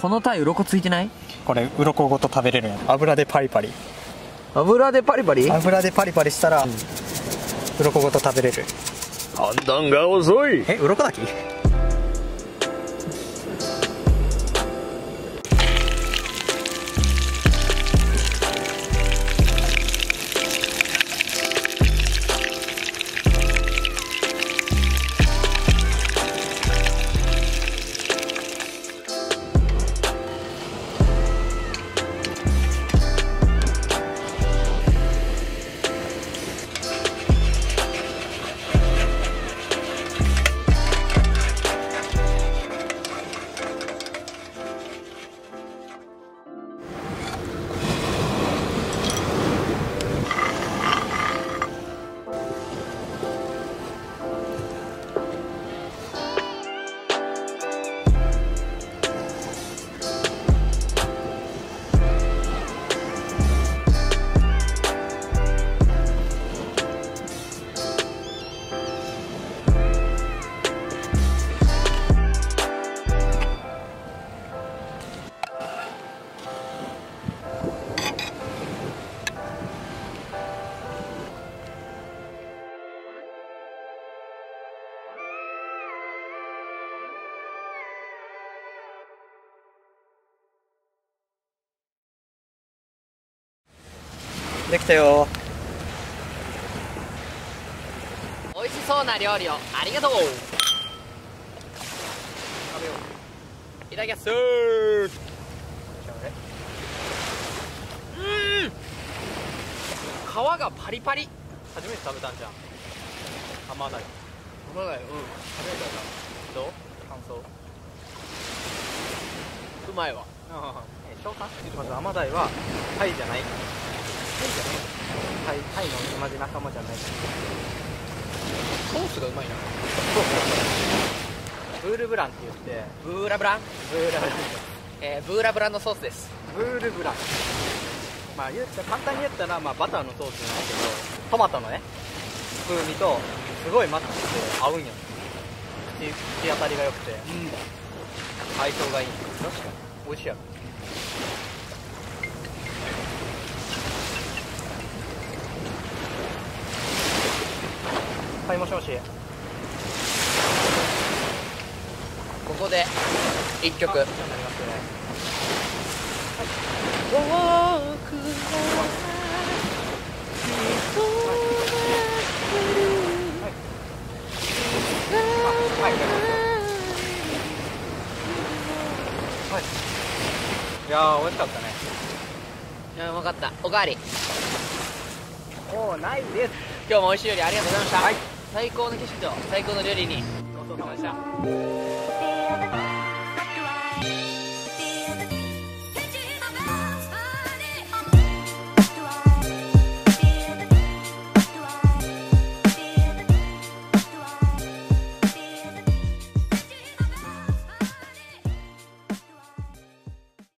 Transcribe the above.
このタイ鱗ついてない？ これ鱗ごと食べれるんや。油でパリパリ。 油でパリパリ？ 油でパリパリしたら鱗ごと食べれる。 判断が遅い。 鱗だき？できたよ。 美味しそうな料理をありがとう。食べよう。いただきます。皮がパリパリ。 初めて食べたんじゃん。甘鯛。 甘鯛、 初めて食べた。どう？感想？ うまいわ。 召喚？まず甘鯛はタイじゃない。タイの同じ仲間じゃない。 ソースがうまいな。 ブールブランって言って、 ブーラブラン、ブーラブランのソースです。 ブールブラン。まあ簡単に言ったら、バターのソースなんだけど、トマトのね風味とすごいマッチして合うんよ。口当たりが良くて、相性がいい。確かに美味しいやろ。はい、もしもし。 ここで一曲。 なりますね。いやー、美味しかったね。 いや、うまかった。おかわり。 もうないです。 今日も美味しい料理ありがとうございました。最高の景色と最高の料理にごちそうさまでした。